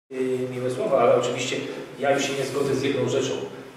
Miłe słowa, ale oczywiście ja już się nie zgodzę z jedną rzeczą.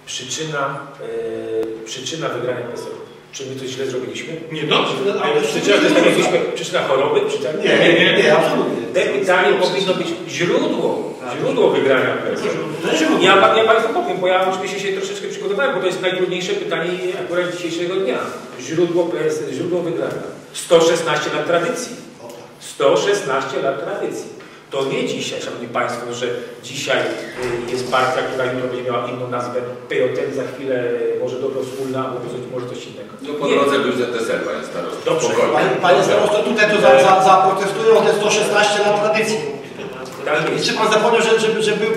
Przyczyna wygrania PSL. Czy my coś źle zrobiliśmy? Nie, dobrze. Przyczyna choroby? Nie, absolutnie. Te pytanie powinno być źródło wygrania PSL. Ja Państwu powiem, bo ja oczywiście się troszeczkę przygotowałem, bo to jest najtrudniejsze pytanie akurat dzisiejszego dnia. Źródło PSL, źródło wygrania. 116 lat tradycji. 116 lat tradycji. To nie dzisiaj, Szanowni Państwo, że dzisiaj jest partia, która jutro będzie miała inną nazwę, PJN za chwilę może dobro wspólne, albo może coś innego. No po drodze był ZSL, Panie Starosto. Dobrze. Panie Starosto, tutaj to zaprotestują te 116 lat tradycji. I czy Pan zapomniał, że był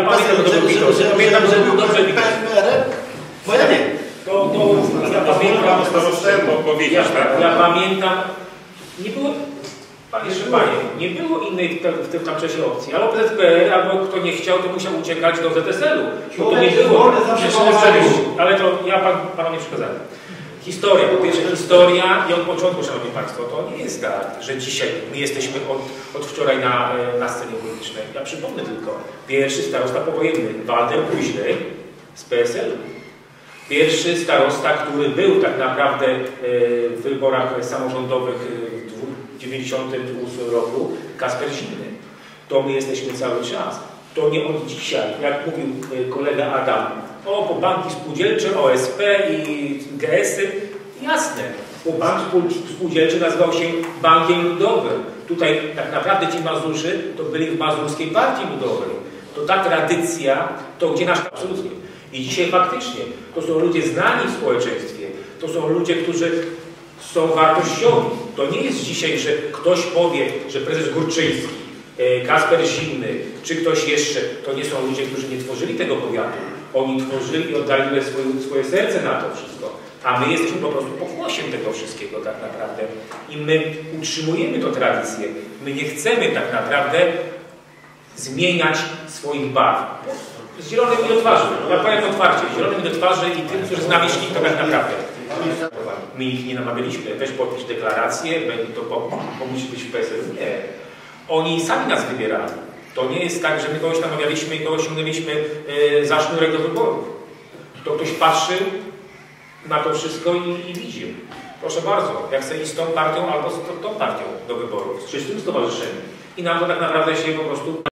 PRL? Bo ja nie. Ja pamiętam, nie było... nie było innej w tym czasie opcji. Albo PZPR, albo kto nie chciał, to musiał uciekać do ZSL-u. Bo to nie było. Ale to ja Panu nie przekazałem. Historia, po pierwsze historia i od początku, Szanowni Państwo, to nie jest tak, że dzisiaj my jesteśmy od wczoraj na scenie politycznej. Ja przypomnę tylko, pierwszy starosta powojenny, Walter Buźlej z PSL-u. Pierwszy starosta, który był tak naprawdę w wyborach samorządowych w 1998 roku, Kasper Zimny. To my jesteśmy cały czas. To nie od dzisiaj, jak mówił kolega Adam, bo banki spółdzielcze, OSP i GS-y, jasne, bo bank spółdzielczy nazywał się Bankiem Ludowym. Tutaj tak naprawdę ci Mazurzy to byli w Mazurskiej Partii Ludowej. To ta tradycja, to gdzie nasz absolutnie. I dzisiaj faktycznie to są ludzie znani w społeczeństwie, to są ludzie, którzy są wartościowi. To nie jest dzisiaj, że ktoś powie, że prezes Górczyński, Kasper Zimny, czy ktoś jeszcze, to nie są ludzie, którzy nie tworzyli tego powiatu. Oni tworzyli i oddali swoje serce na to wszystko. A my jesteśmy po prostu pokłosiem tego wszystkiego tak naprawdę. I my utrzymujemy tę tradycję. My nie chcemy tak naprawdę zmieniać swoich barw. Z zielonym i do twarzy. Ja powiem otwarcie, zielonym i do twarzy i tym, którzy z nami szli, to tak naprawdę. My ich nie namawialiśmy, weź podpisz deklarację, to pomóż być w PSL. Nie. Oni sami nas wybierali. To nie jest tak, że my kogoś namawialiśmy i kogoś ściągnęliśmy za sznurek do wyborów. To ktoś patrzy na to wszystko i widzi. Proszę bardzo, jak chcę iść z tą partią albo z tą partią do wyborów, z czystym stowarzyszeniem. I nam to tak naprawdę się po prostu